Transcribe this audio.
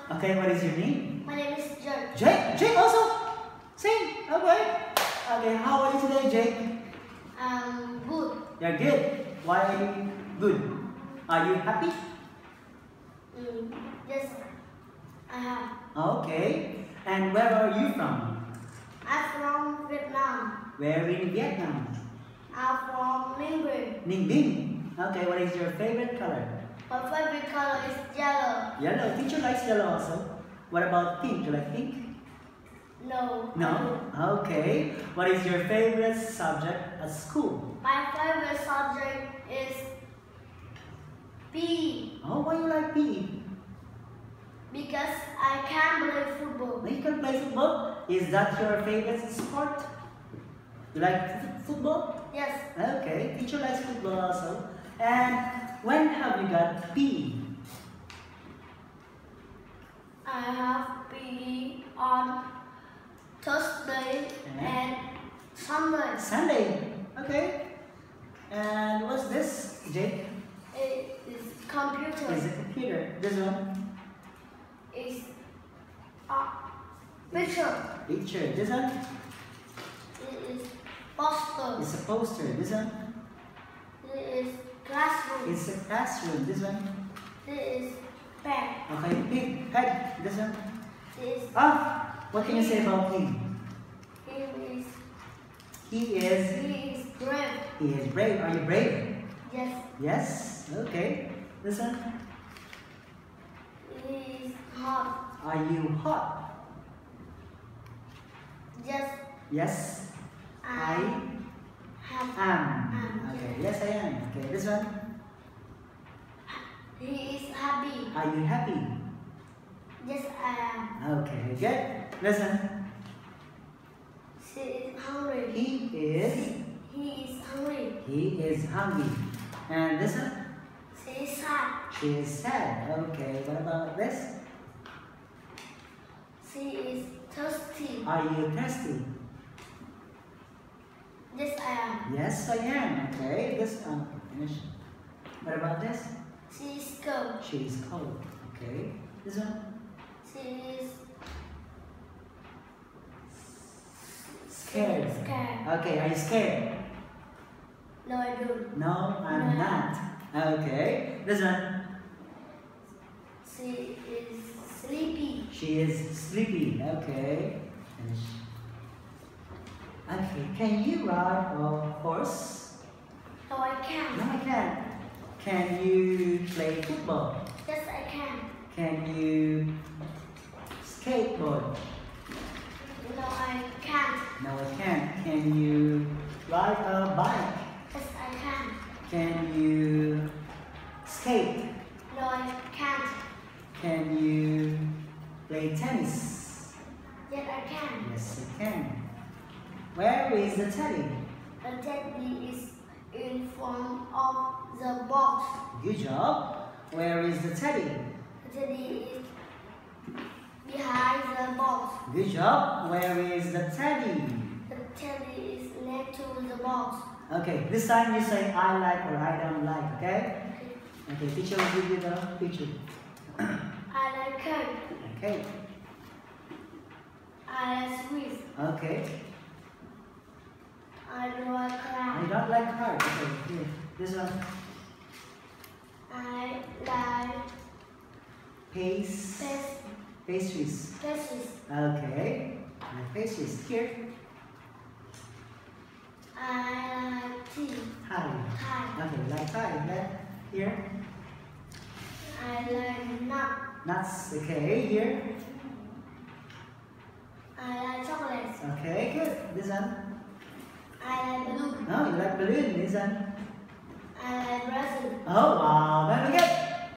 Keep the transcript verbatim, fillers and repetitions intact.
Okay, what is your name? My name is Jake. Jake? Jake also? Same, okay. Okay, how are you today, Jake? Um, good. You're good. Why good? Are you happy? Mm, yes, I have. Okay. And where are you from? I'm from Vietnam. Where in Vietnam? I'm from Ninh Bình. Ninh Bình. Okay, what is your favorite color? My favorite color is yellow. Yellow. Teacher likes yellow also. What about pink? Do you like pink? No. No? Okay. What is your favorite subject at school? My favorite subject is P E. Oh, why you like P E? Because I can play football. You can play football? Is that your favorite sport? You like f football? Yes. Okay, teacher likes football also. And when have you got P E? I have P E on Thursday Yeah. and Sunday. Sunday. Okay. And what's this, Jake? It is computer. Is a computer. This one? Is a picture. Picture. This one? It is poster. It's a poster. This one? It is classroom. It's a classroom. This one? It is pen. Okay, pig. Head. This one? It is Ah! What can you say about him? he is He is... he is brave. He is brave. Are you brave? Yes. Yes. Okay. This one? He is hot. Are you hot? Yes. Yes. I I have. am. am. Okay. Yes, I am. Okay. This one? He is happy. Are you happy? Yes, I am. Okay. Good. Listen. She is hungry. He is. He is hungry. He is hungry. And this one? She is sad. She is sad. Okay. What about this? She is thirsty. Are you thirsty? Yes, I am. Yes, I am. Okay. This one. Finish. What about this? She is cold. She is cold. Okay. This one? She is Scared. scared. Okay. Are you scared? No, I don't. No, I'm No. not. Okay. This one? She is sleepy. She is sleepy. Okay. Finish. Okay. Can you ride a horse? No, I can't. No, I can't. Can you play football? Yes, I can. Can you skateboard? No, I can't. No, I can't. Can you ride a bike? Yes, I can. Can you skate? No, I can't. Can you play tennis? Yes, I can. Yes, you can. Where is the teddy? The teddy is in front of the box. Good job. Where is the teddy? The teddy is behind the box. Good job. Where is the teddy? The teddy is next to the box. Okay, this time you say I like or I don't like, okay? Okay. Okay, teacher will give you the picture. I like cake. Okay, I like sweets. okay. I don't like I crab. don't like hard. Okay, here. This one. I like Pace. pastries. Pastries. Pastries. Okay. My pastries. Here. I like tea. Hi. Pie. Okay, like Thai. Left. Here. I like nut. Nuts. Okay, here. I like chocolates. Okay, good. This one. I like balloon. No, you like balloon. This one. I like resin. Oh, wow. Very good.